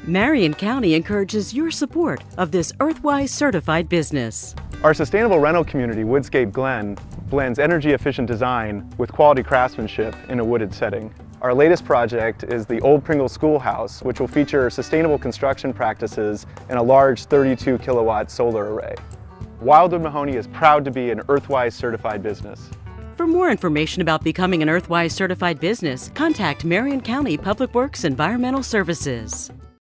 Marion County encourages your support of this EarthWISE certified business. Our sustainable rental community, Woodscape Glen, blends energy-efficient design with quality craftsmanship in a wooded setting. Our latest project is the Old Pringle Schoolhouse, which will feature sustainable construction practices and a large 32 kilowatt solar array. Wildwood-Mahonia is proud to be an EarthWISE certified business. For more information about becoming an EarthWISE certified business, contact Marion County Public Works Environmental Services.